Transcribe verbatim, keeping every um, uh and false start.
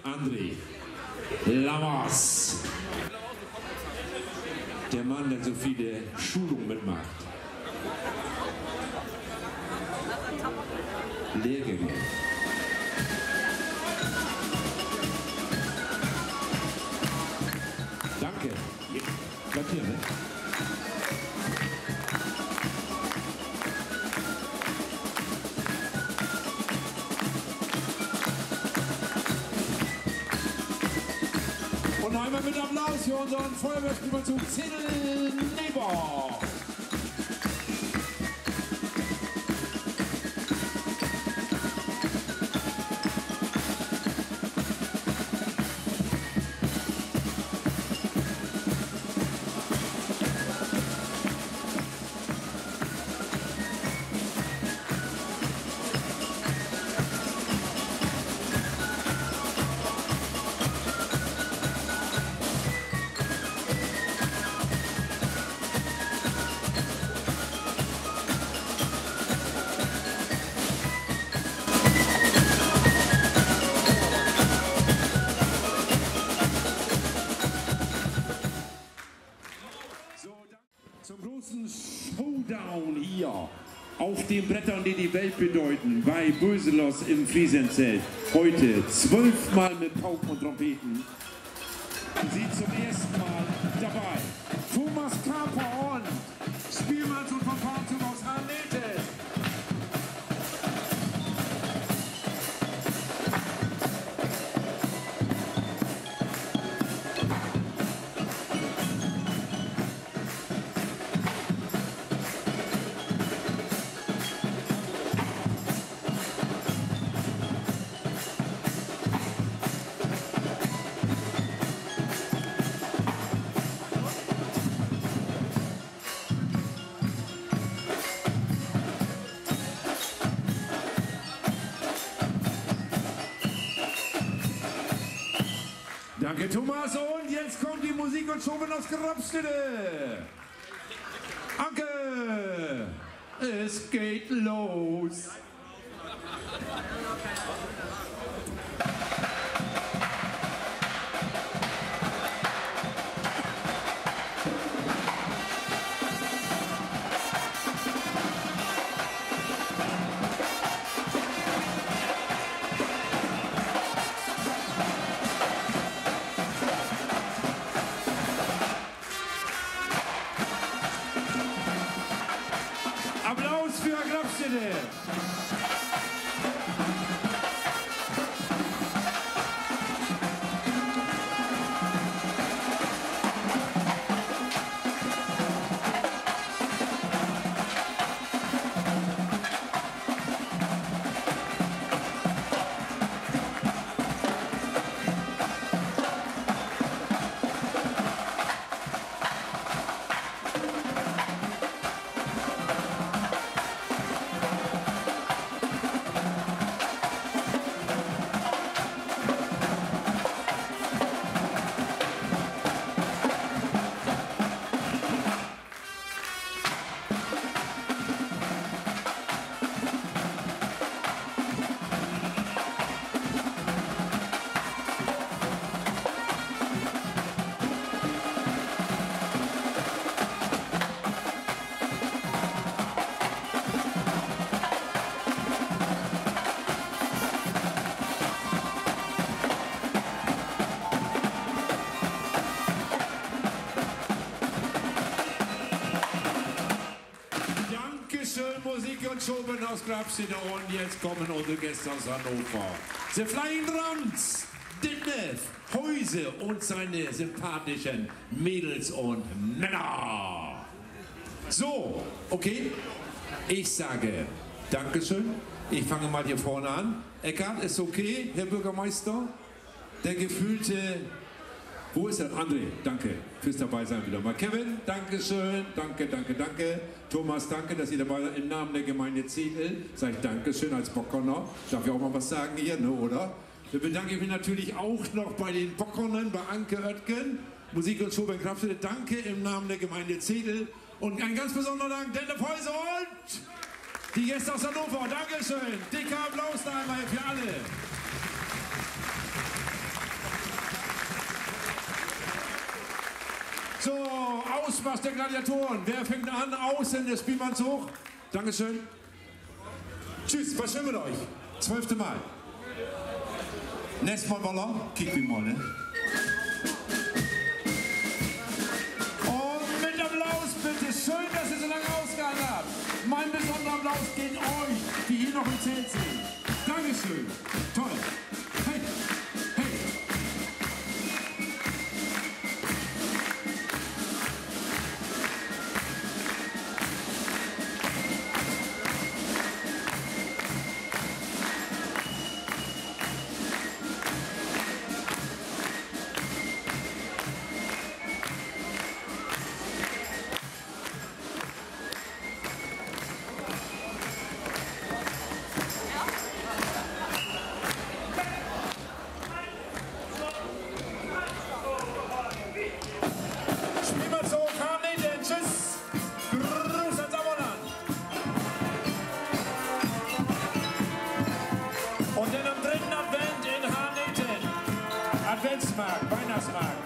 André Lammers. Der Mann, der so viele Schulungen mitmacht. Lehrgänge. Danke. Bleibt hier, ne? Und einmal mit Applaus für unseren Feuerwehrspielzug Zedel Neber. Showdown hier auf den Brettern, die die Welt bedeuten, bei Böselos im Friesenzelt. Heute zwölfmal mit Pauken und Trompeten. Sie zum ersten Mal dabei. Thomas Kaper und Spielmanns- und Fanfarenzug aus Hanete. Danke, Thomas. Und jetzt kommt die Musik und Schoben aus Grabstede. Anke, es geht los. Applaus für Grabstede. Musik und Schoben aus Grabstede und jetzt kommen unsere Gäste aus Hannover. The Flying Drums, Detlef Häuse und seine sympathischen Mädels und Männer. So, okay, ich sage Dankeschön. Ich fange mal hier vorne an. Eckart, ist okay, Herr Bürgermeister? Der gefühlte... Wo ist er? André, danke fürs Dabeisein wieder mal. Kevin, Dankeschön, danke, danke, danke. Thomas, danke, dass ihr dabei seid. Im Namen der Gemeinde Zedel sage ich Dankeschön als Bockerner. Darf ich auch mal was sagen hier, ne, oder? Da bedanke ich mich natürlich auch noch bei den Bockernern, bei Anke Oetken, Musik und Show bei Grabstede. Danke im Namen der Gemeinde Zedel. Und ein ganz besonderer Dank, Detlef Häuse und die Gäste aus Hannover. Dankeschön. Dicker Applaus da einmal für alle. Ausmarsch der Gladiatoren. Wer fängt an? Außen des Spielmanns hoch. Dankeschön. Tschüss, was schön mit euch. Zwölfte Mal. Nächstes Mal Ballon. Kick wie mal, ne? Und mit Applaus bitte. Schön, dass ihr so lange ausgehalten habt. Mein besonderer Applaus geht euch, die hier noch im Zelt sind. Dankeschön. Toll. Hey. Und dann am dritten Advent in Harneten. Adventsmarkt, Weihnachtsmarkt.